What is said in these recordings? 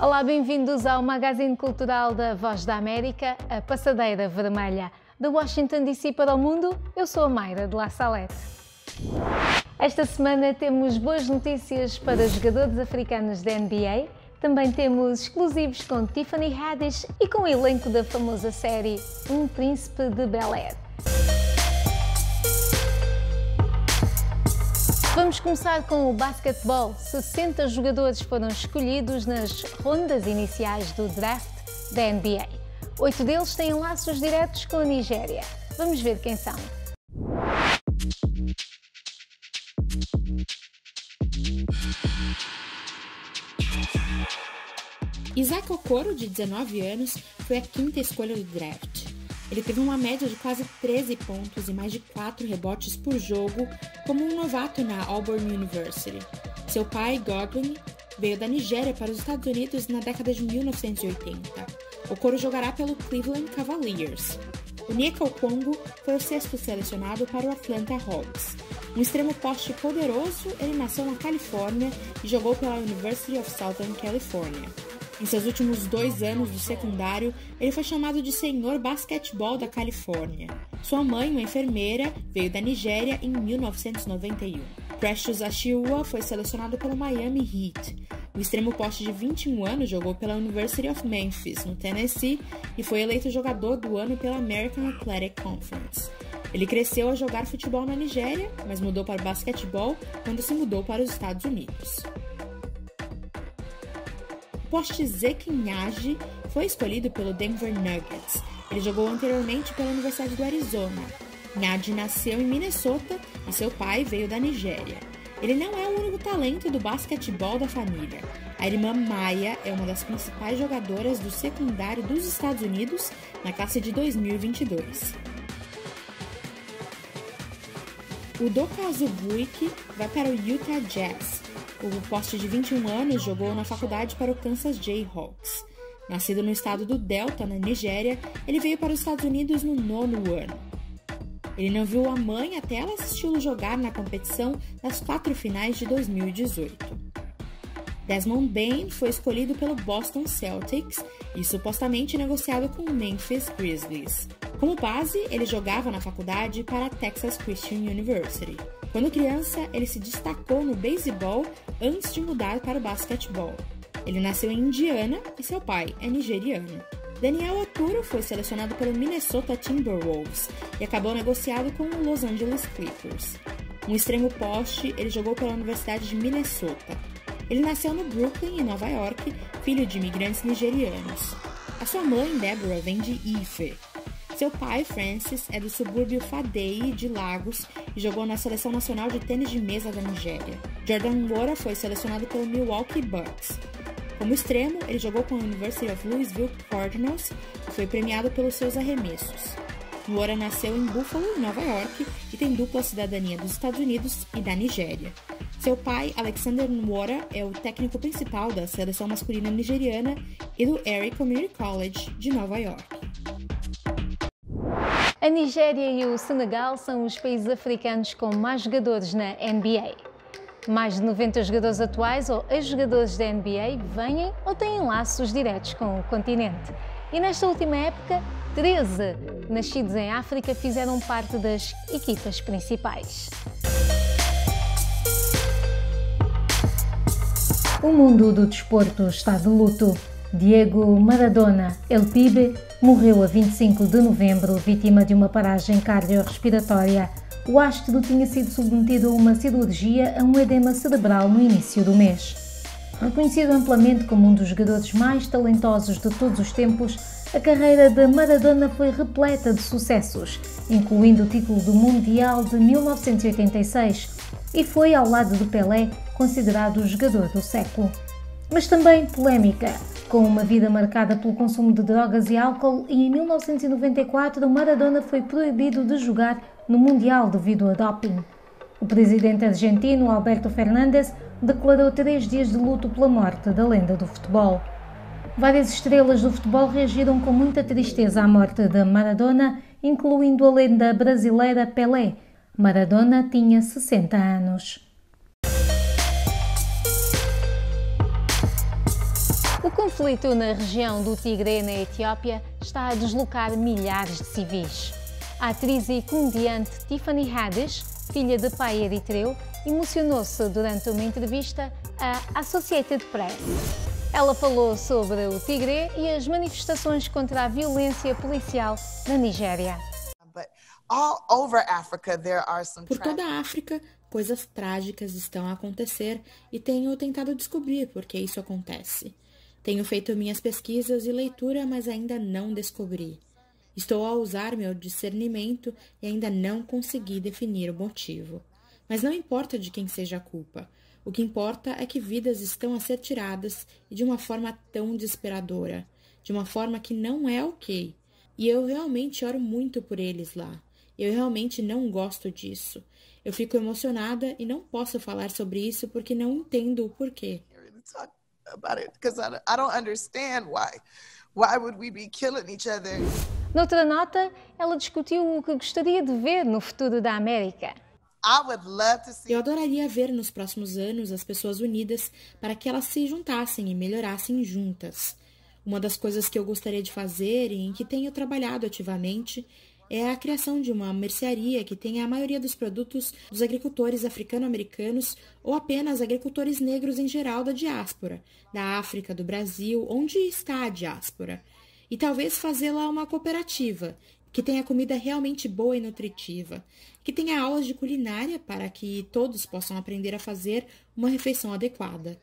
Olá, bem-vindos ao Magazine Cultural da Voz da América, a Passadeira Vermelha. De Washington DC para o mundo, eu sou a Mayra de La Salette. Esta semana temos boas notícias para os jogadores africanos da NBA, também temos exclusivos com Tiffany Haddish e com o elenco da famosa série Um Príncipe de Bel-Air. Vamos começar com o basquetebol. 60 jogadores foram escolhidos nas rondas iniciais do draft da NBA. 8 deles têm laços diretos com a Nigéria. Vamos ver quem são. Isaac Okoro, de 19 anos, foi a quinta escolha do draft. Ele teve uma média de quase 13 pontos e mais de 4 rebotes por jogo como um novato na Auburn University. Seu pai, Godwin, veio da Nigéria para os Estados Unidos na década de 1980. Okoro jogará pelo Cleveland Cavaliers. Onyeka Okongwu foi o sexto selecionado para o Atlanta Hawks. Um extremo poste poderoso, ele nasceu na Califórnia e jogou pela University of Southern California. Em seus últimos 2 anos do secundário, ele foi chamado de Senhor Basquetebol da Califórnia. Sua mãe, uma enfermeira, veio da Nigéria em 1991. Precious Achiuwa foi selecionado pelo Miami Heat. O extremo poste de 21 anos jogou pela University of Memphis, no Tennessee, e foi eleito jogador do ano pela American Athletic Conference. Ele cresceu a jogar futebol na Nigéria, mas mudou para o basquetebol quando se mudou para os Estados Unidos. O poste Zeke Nnaji foi escolhido pelo Denver Nuggets. Ele jogou anteriormente pela Universidade do Arizona. Nnaji nasceu em Minnesota e seu pai veio da Nigéria. Ele não é o único talento do basquetebol da família. A irmã Maya é uma das principais jogadoras do secundário dos Estados Unidos na classe de 2022. O Udoka Azubuike vai para o Utah Jazz. O poste de 21 anos jogou na faculdade para o Kansas Jayhawks. Nascido no estado do Delta, na Nigéria, ele veio para os Estados Unidos no 9º ano. Ele não viu a mãe até ela assisti-lo jogar na competição das 4 finais de 2018. Desmond Bane foi escolhido pelo Boston Celtics e supostamente negociado com o Memphis Grizzlies. Como base, ele jogava na faculdade para a Texas Christian University. Quando criança, ele se destacou no beisebol antes de mudar para o basquetebol. Ele nasceu em Indiana e seu pai é nigeriano. Daniel Oturu foi selecionado pelo Minnesota Timberwolves e acabou negociado com o Los Angeles Clippers. Um extremo poste, ele jogou pela Universidade de Minnesota. Ele nasceu no Brooklyn, em Nova York, filho de imigrantes nigerianos. A sua mãe, Deborah, vem de Ife. Seu pai, Francis, é do subúrbio Fadei de Lagos e jogou na Seleção Nacional de Tênis de Mesa da Nigéria. Jordan Nwora foi selecionado pelo Milwaukee Bucks. Como extremo, ele jogou com a University of Louisville Cardinals e foi premiado pelos seus arremessos. Nwora nasceu em Buffalo, Nova York, e tem dupla cidadania dos Estados Unidos e da Nigéria. Seu pai, Alexander Nwora, é o técnico principal da seleção masculina nigeriana e do Erie Community College de Nova York. A Nigéria e o Senegal são os países africanos com mais jogadores na NBA. Mais de 90 jogadores atuais ou ex-jogadores da NBA vêm ou têm laços diretos com o continente. E nesta última época, 13 nascidos em África fizeram parte das equipas principais. O mundo do desporto está de luto. Diego Maradona, El Pibe, morreu a 25 de novembro, vítima de uma paragem cardiorrespiratória. O astro tinha sido submetido a uma cirurgia a um edema cerebral no início do mês. Reconhecido amplamente como um dos jogadores mais talentosos de todos os tempos, a carreira de Maradona foi repleta de sucessos, incluindo o título do Mundial de 1986, e foi, ao lado de Pelé, considerado o jogador do século. Mas também polémica. Com uma vida marcada pelo consumo de drogas e álcool, e em 1994 Maradona foi proibido de jogar no Mundial devido a doping. O presidente argentino Alberto Fernández declarou 3 dias de luto pela morte da lenda do futebol. Várias estrelas do futebol reagiram com muita tristeza à morte de Maradona, incluindo a lenda brasileira Pelé. Maradona tinha 60 anos. conflito na região do Tigre, na Etiópia, está a deslocar milhares de civis. A atriz e comediante Tiffany Haddish, filha de pai eritreu, emocionou-se durante uma entrevista à Associated Press. Ela falou sobre o Tigre e as manifestações contra a violência policial na Nigéria. Por toda a África, coisas trágicas estão a acontecer e tenho tentado descobrir por que isso acontece. Tenho feito minhas pesquisas e leitura, mas ainda não descobri. Estou a usar meu discernimento e ainda não consegui definir o motivo. Mas não importa de quem seja a culpa. O que importa é que vidas estão a ser tiradas e de uma forma tão desesperadora, de uma forma que não é ok. E eu realmente oro muito por eles lá. Eu realmente não gosto disso. Eu fico emocionada e não posso falar sobre isso porque não entendo o porquê. Noutra nota, ela discutiu o que gostaria de ver no futuro da América. Eu adoraria ver nos próximos anos as pessoas unidas para que elas se juntassem e melhorassem juntas. Uma das coisas que eu gostaria de fazer e em que tenho trabalhado ativamente é a criação de uma mercearia que tenha a maioria dos produtos dos agricultores africano-americanos ou apenas agricultores negros em geral da diáspora, da África, do Brasil, onde está a diáspora. E talvez fazê-la uma cooperativa, que tenha comida realmente boa e nutritiva, que tenha aulas de culinária para que todos possam aprender a fazer uma refeição adequada.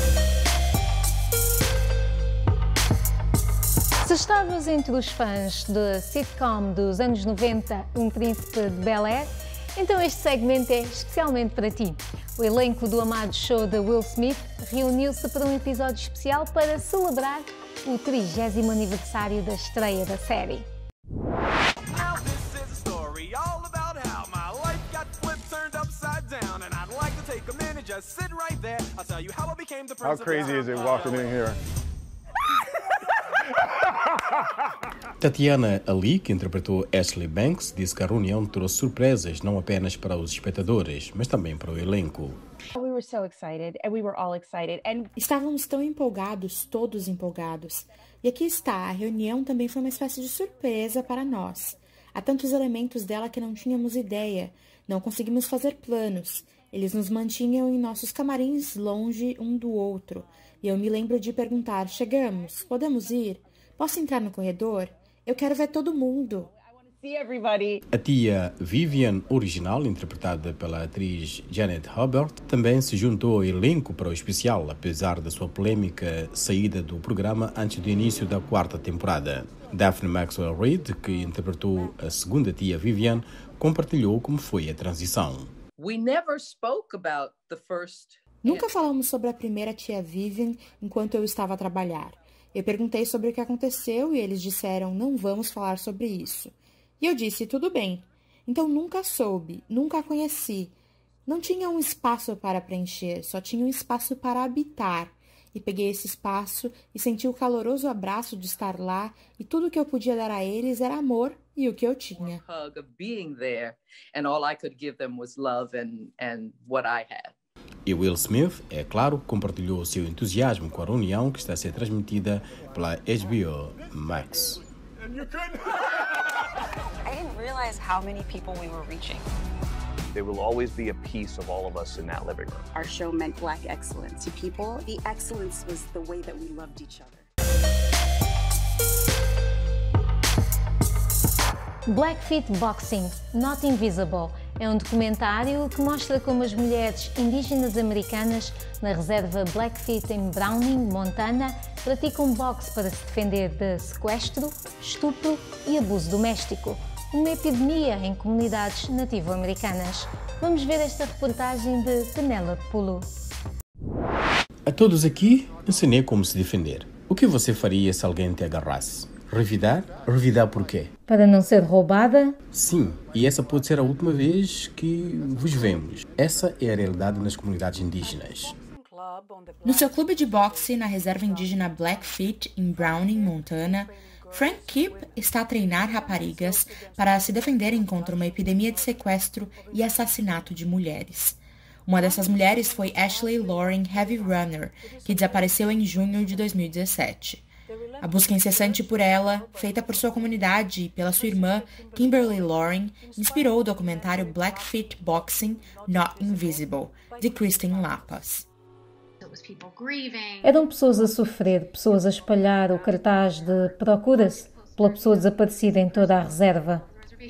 Se estavas entre os fãs da sitcom dos anos 90, Um Príncipe de Bel-Air, então este segmento é especialmente para ti. O elenco do amado show de Will Smith reuniu-se para um episódio especial para celebrar o 30º aniversário da estreia da série. How crazy is it walking in here? Tatiana Ali, que interpretou Ashley Banks, disse que a reunião trouxe surpresas não apenas para os espectadores, mas também para o elenco. Estávamos tão empolgados, todos empolgados. E aqui está, a reunião também foi uma espécie de surpresa para nós. Há tantos elementos dela que não tínhamos ideia, não conseguimos fazer planos. Eles nos mantinham em nossos camarins longe um do outro. E eu me lembro de perguntar, chegamos? Podemos ir? Posso entrar no corredor? Eu quero ver todo mundo. A tia Vivian original, interpretada pela atriz Janet Hobart, também se juntou ao elenco para o especial, apesar da sua polêmica saída do programa antes do início da 4ª temporada. Daphne Maxwell Reid, que interpretou a segunda tia Vivian, compartilhou como foi a transição. Nunca falamos sobre a primeira tia Vivian enquanto eu estava a trabalhar. Eu perguntei sobre o que aconteceu e eles disseram, não vamos falar sobre isso. E eu disse, tudo bem. Então nunca soube, nunca a conheci. Não tinha um espaço para preencher, só tinha um espaço para habitar. E peguei esse espaço e senti o caloroso abraço de estar lá e tudo que eu podia dar a eles era amor e o que eu tinha. E Will Smith, é claro, compartilhou o seu entusiasmo com a reunião que está a ser transmitida pela HBO Max. I didn't realize how many people we were reaching. There will always be a piece of all of us in that living room. Our show meant Black excellence to people. The excellence was the way that we loved each other. Blackfeet Boxing, Not Invisible, é um documentário que mostra como as mulheres indígenas americanas na reserva Blackfeet em Browning, Montana, praticam boxe para se defender de sequestro, estupro e abuso doméstico, uma epidemia em comunidades nativo-americanas. Vamos ver esta reportagem de Penélope Pulu. A todos aqui, ensinei como se defender. O que você faria se alguém te agarrasse? Revidar? Revidar por quê? Para não ser roubada? Sim, e essa pode ser a última vez que vos vemos. Essa é a realidade nas comunidades indígenas. No seu clube de boxe na reserva indígena Blackfeet, em Browning, Montana, Frank Kipp está a treinar raparigas para se defenderem contra uma epidemia de sequestro e assassinato de mulheres. Uma dessas mulheres foi Ashley Lauren Heavy Runner, que desapareceu em junho de 2017. A busca incessante por ela, feita por sua comunidade e pela sua irmã, Kimberly Lauren, inspirou o documentário Blackfeet Boxing Not Invisible, de Christine Lappas. Eram pessoas a sofrer, pessoas a espalhar o cartaz de procura-se pela pessoa desaparecida em toda a reserva.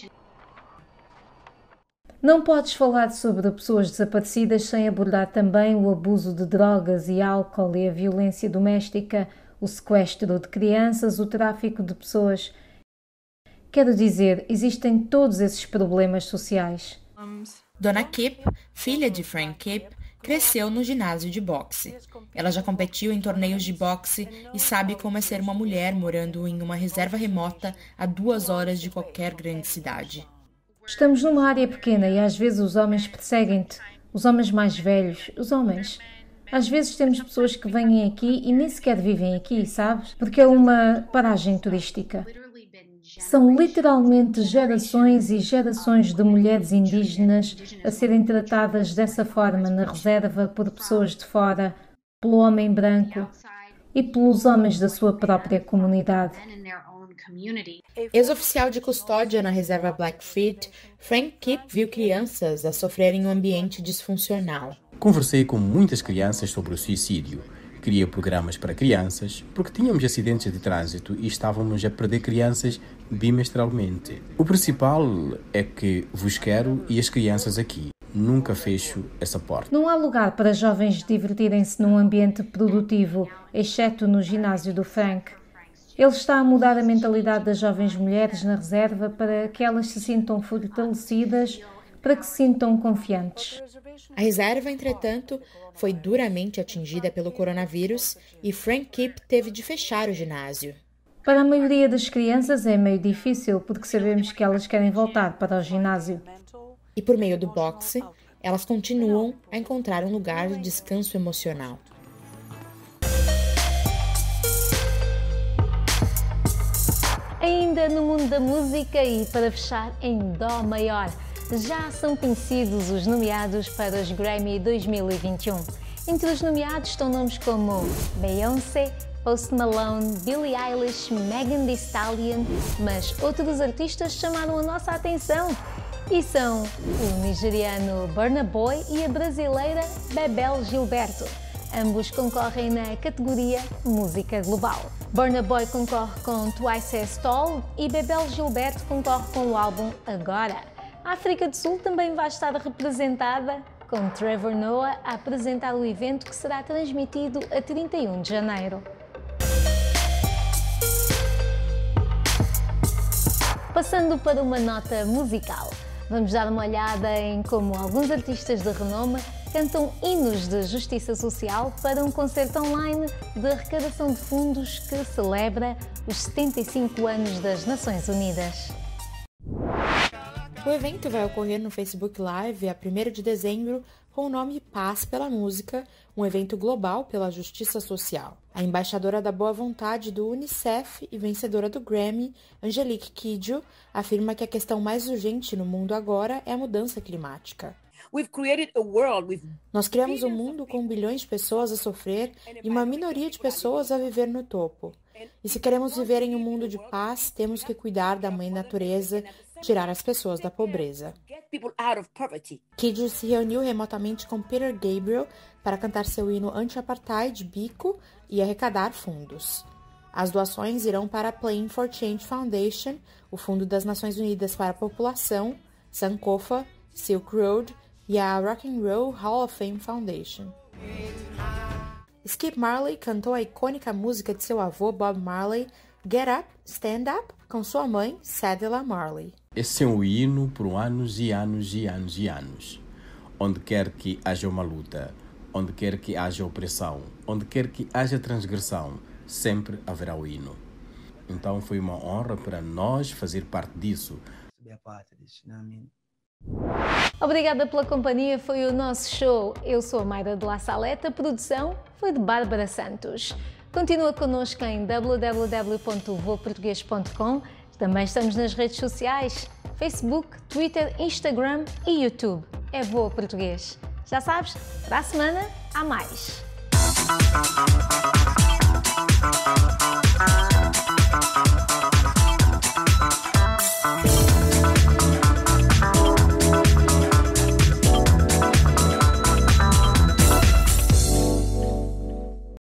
Não podes falar sobre pessoas desaparecidas sem abordar também o abuso de drogas e álcool e a violência doméstica, o sequestro de crianças, o tráfico de pessoas. Quero dizer, existem todos esses problemas sociais. Donna Kipp, filha de Frank Kipp, cresceu no ginásio de boxe. Ela já competiu em torneios de boxe e sabe como é ser uma mulher morando em uma reserva remota a 2 horas de qualquer grande cidade. Estamos numa área pequena e às vezes os homens perseguem-te, os homens mais velhos, os homens. Às vezes temos pessoas que vêm aqui e nem sequer vivem aqui, sabes? Porque é uma paragem turística. São literalmente gerações e gerações de mulheres indígenas a serem tratadas dessa forma na reserva por pessoas de fora, pelo homem branco e pelos homens da sua própria comunidade. Ex-oficial de custódia na reserva Blackfeet, Frank Kipp viu crianças a sofrerem um ambiente disfuncional. Conversei com muitas crianças sobre o suicídio. Criei programas para crianças, porque tínhamos acidentes de trânsito e estávamos a perder crianças bimestralmente. O principal é que vos quero e as crianças aqui. Nunca fecho essa porta. Não há lugar para jovens divertirem-se num ambiente produtivo, exceto no ginásio do Frank. Ele está a mudar a mentalidade das jovens mulheres na reserva para que elas se sintam fortalecidas, para que se sintam confiantes. A reserva, entretanto, foi duramente atingida pelo coronavírus e Frank Kipp teve de fechar o ginásio. Para a maioria das crianças é meio difícil porque sabemos que elas querem voltar para o ginásio. E por meio do boxe, elas continuam a encontrar um lugar de descanso emocional. Ainda no mundo da música e para fechar em Dó maior, já são conhecidos os nomeados para os Grammy 2021. Entre os nomeados estão nomes como Beyoncé, Post Malone, Billie Eilish, Megan Thee Stallion, mas outros artistas chamaram a nossa atenção e são o nigeriano Burna Boy e a brasileira Bebel Gilberto. Ambos concorrem na categoria Música Global. Burna Boy concorre com Twice as Tall e Bebel Gilberto concorre com o álbum Agora. A África do Sul também vai estar representada, com Trevor Noah a apresentar o evento que será transmitido a 31 de janeiro. Passando para uma nota musical, vamos dar uma olhada em como alguns artistas de renome cantam hinos de justiça social para um concerto online de arrecadação de fundos que celebra os 75 anos das Nações Unidas. O evento vai ocorrer no Facebook Live a 1º de dezembro com o nome Paz pela Música, um evento global pela justiça social. A embaixadora da boa vontade do Unicef e vencedora do Grammy, Angelique Kidjo, afirma que a questão mais urgente no mundo agora é a mudança climática. Nós criamos um mundo com bilhões de pessoas a sofrer e uma minoria de pessoas a viver no topo. E se queremos viver em um mundo de paz, temos que cuidar da mãe natureza, tirar as pessoas da pobreza. Kidjo se reuniu remotamente com Peter Gabriel para cantar seu hino anti-apartheid, Biko, e arrecadar fundos. As doações irão para a Playing for Change Foundation, o Fundo das Nações Unidas para a População, Sankofa, Silk Road e a Rock and Roll Hall of Fame Foundation. Skip Marley cantou a icônica música de seu avô Bob Marley, Get Up, Stand Up, com sua mãe, Cedella Marley. Esse é um hino por anos e anos e anos e anos. Onde quer que haja uma luta, onde quer que haja opressão, onde quer que haja transgressão, sempre haverá o hino. Então foi uma honra para nós fazer parte disso. Obrigada pela companhia, foi o nosso show. Eu sou a Mayra de La Saleta, a produção foi de Bárbara Santos. Continua connosco em www.voaportugues.com. Também estamos nas redes sociais, Facebook, Twitter, Instagram e YouTube. É Voa Português. Já sabes, para a semana há mais.